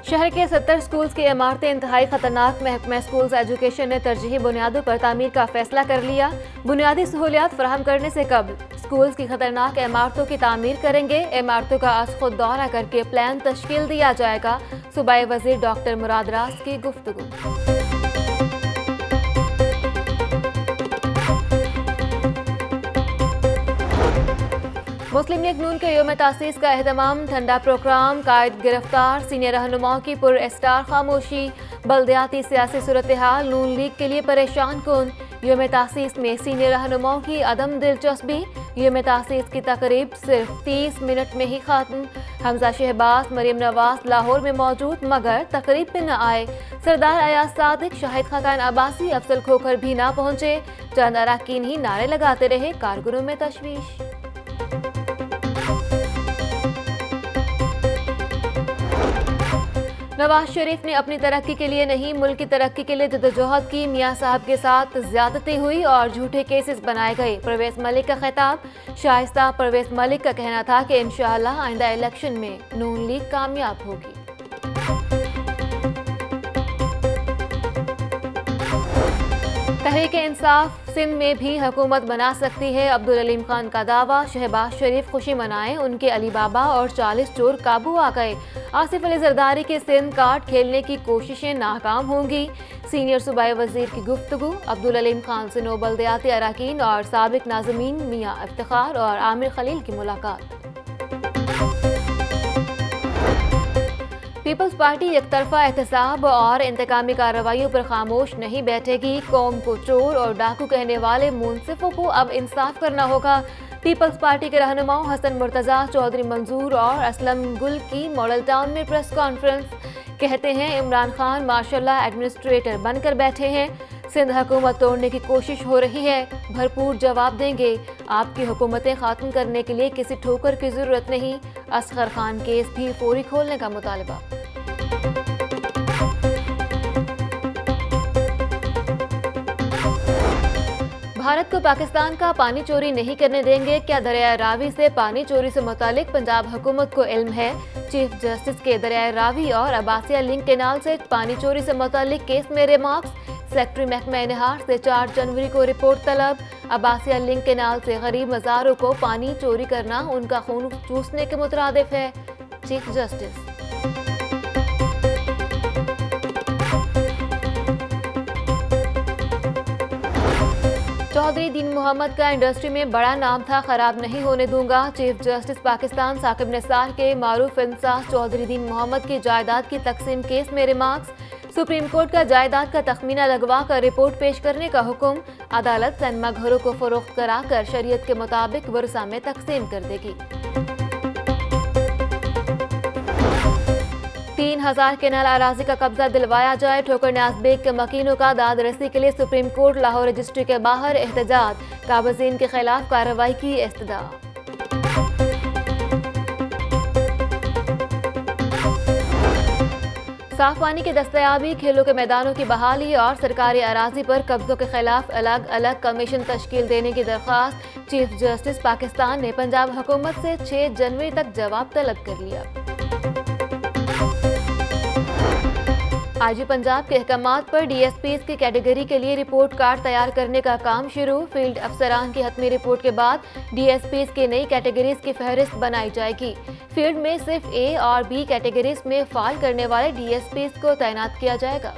शहर के 70 स्कूल्स की इमारतें इंतहाई खतरनाक। महकमा स्कूल्स एजुकेशन ने तरजीही बुनियादों पर तामीर का फैसला कर लिया। बुनियादी सहूलियात फराहम करने से कबल स्कूल्स की खतरनाक इमारतों की तामीर करेंगे। इमारतों का आज खुद दौरा करके प्लान तश्कील दिया जाएगा। सूबाई वजीर डॉक्टर मुराद रास की गुफ्तगू। मुस्लिम लीग नून के योम तासीस का एहतमाम, ठंडा प्रोग्राम, कायद गिरफ्तार, सीनियर रहनुमाओं की पुर इस्तार खामोशी, बल्दियाती सियासी सूरत हाल नून लीग के लिए परेशान कुन। योम तासीस में सीनियर रहनुमाओं की अदम दिलचस्पी, योम तासीस की तकरीब सिर्फ 30 मिनट में ही खत्म। हमजा शहबाज, मरीम नवाज लाहौर में मौजूद मगर तकरीब में न आए। सरदार अयाज सादिक, शाहिद खाकान अब्बासी, अफजल खोखर भी ना पहुंचे। चंद अरकान ही नारे लगाते रहे। कारकुनों में तशवीश। नवाज शरीफ ने अपनी तरक्की के लिए नहीं, मुल्क की तरक्की के लिए जद्दोजहद की। मियां साहब के साथ ज्यादती हुई और झूठे केसेस बनाए गए। परवेज मलिक का खिताब, शाइस्ता परवेज मलिक का कहना था कि इंशाअल्लाह आइंदा इलेक्शन में नून लीग कामयाब होगी। तहरीक-ए-इंसाफ सिंध में भी हुकूमत बना सकती है, अब्दुल अलीम खान का दावा। शहबाज शरीफ खुशी मनाएं, उनके अली बाबा और 40 चोर काबू आ गए। आसिफ अली जरदारी की सिंध कार्ड खेलने की कोशिशें नाकाम होंगी। सीनियर सूबाई वजीर की गुफ्तगू। अब्दुल अलीम खान से नोबल दयाती अरकान और साबिक नाज़मीन मियां इफ्तिखार और आमिर खलील की मुलाकात। पीपल्स पार्टी एकतरफा एहतसाब और इंतकामी कार्रवाइयों पर खामोश नहीं बैठेगी। कौम को चोर और डाकू कहने वाले मुंसिफों को अब इंसाफ करना होगा। पीपल्स पार्टी के रहनुमाओं हसन मुर्तजा, चौधरी मंजूर और असलम गुल की मॉडल टाउन में प्रेस कॉन्फ्रेंस। कहते हैं इमरान खान माशाल्लाह एडमिनिस्ट्रेटर बनकर बैठे हैं। सिंध हुकूमत तोड़ने की कोशिश हो रही है, भरपूर जवाब देंगे। आपकी हुकूमतें खात्म करने के लिए किसी ठोकर की जरूरत नहीं। असगर खान केस भी फौरी खोलने का मुतालबा। भारत को पाकिस्तान का पानी चोरी नहीं करने देंगे, क्या दरिया रावी से पानी चोरी से मुतालिक पंजाब हुकूमत को इल्म है? चीफ जस्टिस के दरिया रावी और अब्बासिया लिंक कैनाल से पानी चोरी से मुतालिक केस में रिमार्क्स। सेक्रेटरी महकमा निहार से 4 जनवरी को रिपोर्ट तलब। अब्बासिया लिंक कैनाल से गरीब मज़ारों को पानी चोरी करना उनका खून चूसने के मुतरादिफ है। Chief justice. चौधरी दीन मोहम्मद का इंडस्ट्री में बड़ा नाम था, खराब नहीं होने दूंगा। चीफ जस्टिस पाकिस्तान साकिब निसार के मारूफ इंसाफ चौधरी दीन मोहम्मद की जायदाद की तकसीम केस में रिमार्क्स। सुप्रीम कोर्ट का जायदाद का तखमीना लगवा कर रिपोर्ट पेश करने का हुक्म। अदालत सिनेमा घरों को फरोख्त कराकर शरीयत के मुताबिक वर्सा में तकसीम कर देगी। 3000 केनाल अराजी का कब्जा दिलवाया जाए। ठोकर न्याज बेग के मकीनों का दाद रसी के लिए सुप्रीम कोर्ट लाहौर रजिस्ट्री के बाहर एहतजाज। काबजीन के खिलाफ कार्रवाई की इस्तदा। साफ पानी की दस्तयाबी, खेलों के मैदानों की बहाली और सरकारी अराजी पर कब्जों के खिलाफ अलग अलग कमीशन तश्कील देने की दरख्वास्त। चीफ जस्टिस पाकिस्तान ने पंजाब हुकूमत से 6 जनवरी तक जवाब तलब कर लिया। आईजी पंजाब के अहकामात पर डीएसपीज की कैटेगरी के लिए रिपोर्ट कार्ड तैयार करने का काम शुरू। फील्ड अफसरान की हतमी रिपोर्ट के बाद डीएसपीज की नई कैटेगरीज की फहरिस्त बनाई जाएगी। फील्ड में सिर्फ ए और बी कैटेगरीज में फाल करने वाले डीएसपीज को तैनात किया जाएगा।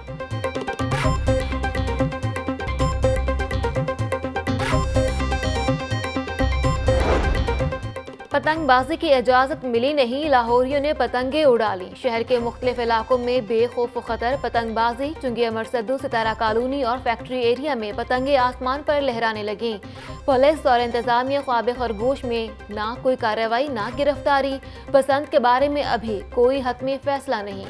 पतंगबाजी की इजाजत मिली नहीं, लाहौरियों ने पतंगे उड़ा ली। शहर के मुख्तलिफ इलाकों में बेखौफ खतर पतंगबाजी। चुंगी अमर सद्दू, सितारा कॉलोनी और फैक्ट्री एरिया में पतंगे आसमान पर लहराने लगी। पुलिस और इंतजामिया ख्वाब खरगोश में ना कोई कार्रवाई ना गिरफ्तारी। पसंद के बारे में अभी कोई हतमी फैसला नहीं।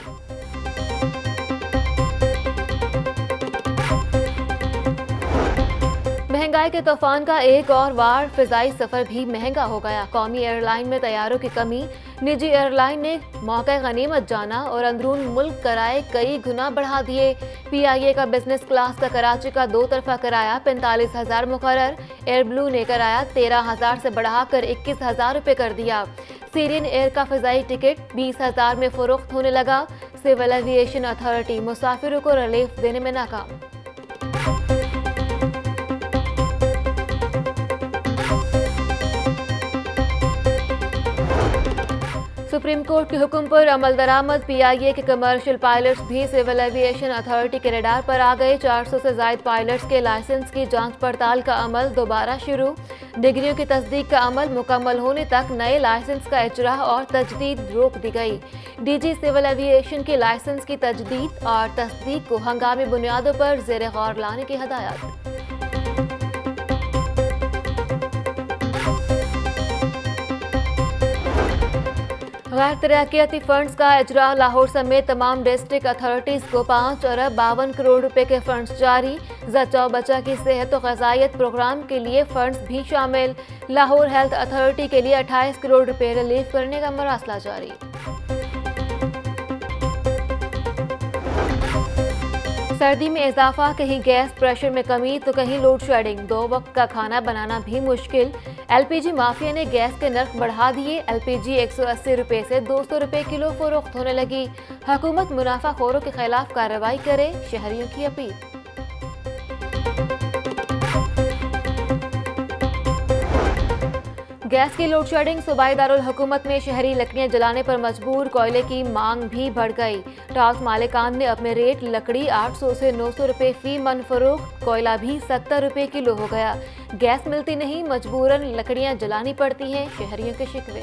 महंगाई के तूफान का एक और वार, फिजाई सफर भी महंगा हो गया। कौमी एयरलाइन में तैयारों की कमी। निजी एयरलाइन ने मौका गनीमत जाना और अंदरून मुल्क किराए कई गुना बढ़ा दिए। पीआईए का बिजनेस क्लास का कराची का 2 तरफा किराया 45,000 मुकर्रर। एयर ब्लू ने किराया 13,000 से बढ़ाकर 21,000 रुपये कर दिया। सीरियन एयर का फिजाई टिकट 20,000 में फरोख्त होने लगा। सिविल एविएशन अथॉरिटी मुसाफिरों को रिलीफ देने में नाकाम। सुप्रीम कोर्ट के हुक्म पर अमल दरामद पीआईए के कमर्शियल पायलट्स भी सिविल एविएशन अथॉरिटी के रडार पर आ गए। 400 से ज्यादा पायलट्स के लाइसेंस की जांच पड़ताल का अमल दोबारा शुरू। डिग्रियों की तस्दीक का अमल मुकम्मल होने तक नए लाइसेंस का इजरा और तजदीद रोक दी गई। डीजी सिविल एविएशन के लाइसेंस की तजदीद और तस्दीक को हंगामी बुनियादों पर ज़ेर गौर लाने की हदायत। गैर तरक्याती फंड्स का इजरा। लाहौर समेत तमाम डिस्ट्रिक्ट अथॉरिटीज़ को 5 अरब 52 करोड़ रुपए के फंड्स जारी। बचाओ बचा की सेहत और ग़िज़ाइयत प्रोग्राम के लिए फंड्स भी शामिल। लाहौर हेल्थ अथॉरिटी के लिए 28 करोड़ रुपए रिलीफ करने का मरासला जारी। सर्दी में इजाफा, कहीं गैस प्रेशर में कमी तो कहीं लोड शेडिंग। 2 वक्त का खाना बनाना भी मुश्किल। एलपीजी माफिया ने गैस के नर्ख बढ़ा दिए। एलपीजी 180 रुपए से 200 रुपए किलो फरोख्त होने लगी। हुकूमत मुनाफाखोरों के खिलाफ कार्रवाई करे, शहरियों की अपील। गैस की लोड शेडिंग, सूबाई दारुल हुकूमत में शहरी लकड़ियां जलाने पर मजबूर। कोयले की मांग भी बढ़ गई। टाउस मालिकान ने अपने रेट लकड़ी 800 से 900 रुपए फी मन फरोख्त। कोयला भी 70 रुपए किलो हो गया। गैस मिलती नहीं, मजबूरन लकड़ियां जलानी पड़ती हैं, शहरियों के शिकवे।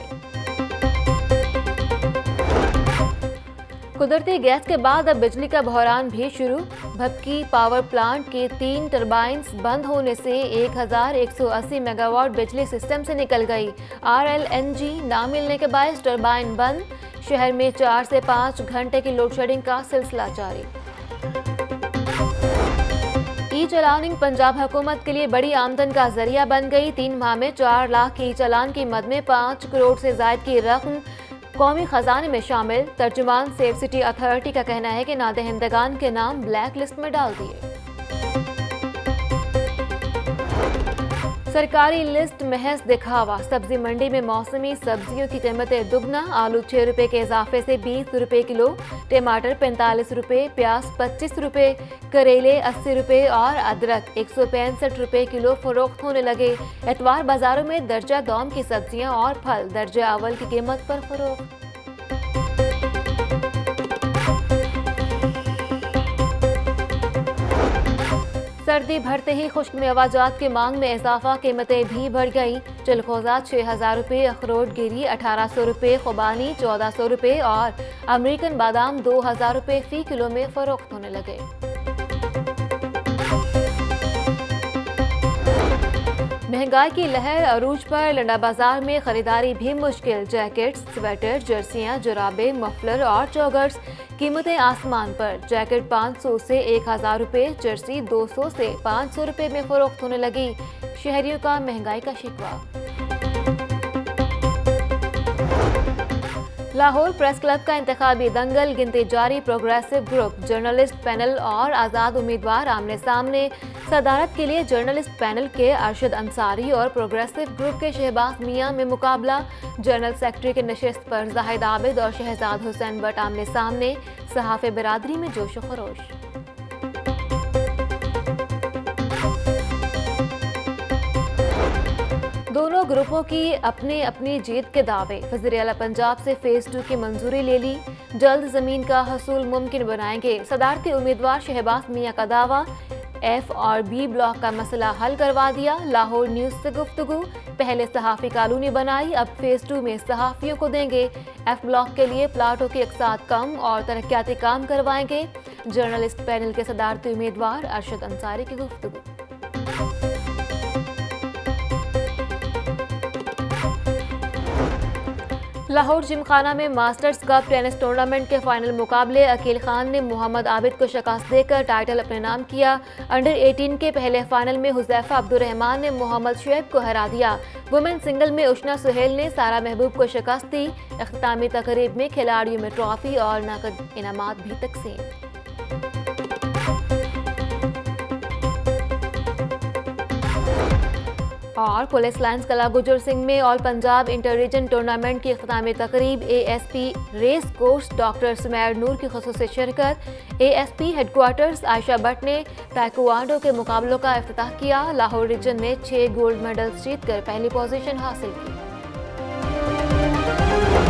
कुदरती गैस के बाद अब बिजली का बहरान भी शुरू। भपकी पावर प्लांट के 3 टरबाइन्स बंद होने से 1180 मेगावाट बिजली सिस्टम से निकल गई। RLNG ना मिलने के बायस टरबाइन बंद। शहर में 4 से 5 घंटे की लोड शेडिंग का सिलसिला जारी। ई चलानिंग पंजाब हुकूमत के लिए बड़ी आमदन का जरिया बन गई। 3 माह में 4 लाख की चालान की मद में 5 करोड़ से ज्यादा की रकम कौमी खजाने में शामिल। तर्जुमान सेफ सिटी अथॉरिटी का कहना है कि नादहिंदगान के नाम ब्लैक लिस्ट में डाल दिए। सरकारी लिस्ट महज दिखावा। सब्जी मंडी में मौसमी सब्जियों की कीमतें दुगना। आलू 6 रुपए के इजाफे से 20 रुपए किलो। टमाटर 45 रुपए, प्याज 25 रुपए, करेले 80 रुपए और अदरक 165 रुपए किलो फरोख्त होने लगे। एतवार बाजारों में दर्जा दौम की सब्जियां और फल दर्जा अव्वल की कीमत पर फरोख्त। सर्दी बढ़ते ही खुश्क मेवाजात की मांग में इजाफा, कीमतें भी बढ़ गई। चिलखोजा 6000 रुपये, अखरोट गिरी 1800 रुपये, खुबानी 1400 रुपये और अमेरिकन बादाम 2000 रुपये फी किलो में फरोख्त होने लगे। महंगाई की लहर अरूज पर। लंडा बाजार में खरीदारी भी मुश्किल। जैकेट्स, स्वेटर, जर्सियां, जुराबे, मफलर और जॉगर्स कीमतें आसमान पर। जैकेट 500 से 1000 रुपये, जर्सी 200 से 500 रुपये में फरोख्त होने लगी। शहरियों का महंगाई का शिकवा। लाहौर प्रेस क्लब का इंतखाबी दंगल, गिनती जारी। प्रोग्रेसिव ग्रुप, जर्नलिस्ट पैनल और आज़ाद उम्मीदवार आमने सामने। सदारत के लिए जर्नलिस्ट पैनल के अरशद अंसारी और प्रोग्रेसिव ग्रुप के शहबाज मियां में मुकाबला। जनरल सेक्रेटरी के नशिस्त पर जाहिद आबिद और शहजाद हुसैन बट आमने सामने। सहाफ़े बिरादरी में जोश व खरोश। दोनों ग्रुपों की अपनी अपनी जीत के दावे। वज़ीर आला पंजाब से फेज़ 2 की मंजूरी ले ली। जल्द जमीन का हसूल मुमकिन बनाएंगे। सदारती उम्मीदवार शहबाज मियां का दावा। F और B ब्लॉक का मसला हल करवा दिया। लाहौर न्यूज़ से गुफ्तगू। पहले सहाफ़ी कॉलोनी बनाई, अब फेज़ 2 में सहाफ़ियों को देंगे। F ब्लॉक के लिए प्लाटों की अक़सात कम और तरक्याती काम करवाएंगे। जर्नलिस्ट पैनल के सदारती उम्मीदवार अरशद अंसारी की गुफ्तगू। लाहौर जिमखाना में मास्टर्स कप टेनिस टूर्नामेंट के फाइनल मुकाबले। अकील खान ने मोहम्मद आबिद को शिकस्त देकर टाइटल अपने नाम किया। अंडर 18 के पहले फाइनल में हुज़ैफा अब्दुर्रहमान ने मोहम्मद शुएब को हरा दिया। वुमेन सिंगल में उशना सुहेल ने सारा महबूब को शिकस्त दी। इख्तितामी तकरीब में खिलाड़ियों में ट्रॉफी और नकद इनामात भी तकसीम। और पुलिस लाइन्स कला गुजर सिंह में all Punjab inter region tournament की इख्तितामी तकरीब ASP race course doctor Sumair Noor की खुसूसी शिरकत। ASP हेडक्वार्टर्स आयशा भट्ट ने ताइक्वांडो के मुकाबलों का इफ्तिताह किया। लाहौर रीजन ने 6 गोल्ड मेडल्स जीतकर पहली पोजीशन हासिल की।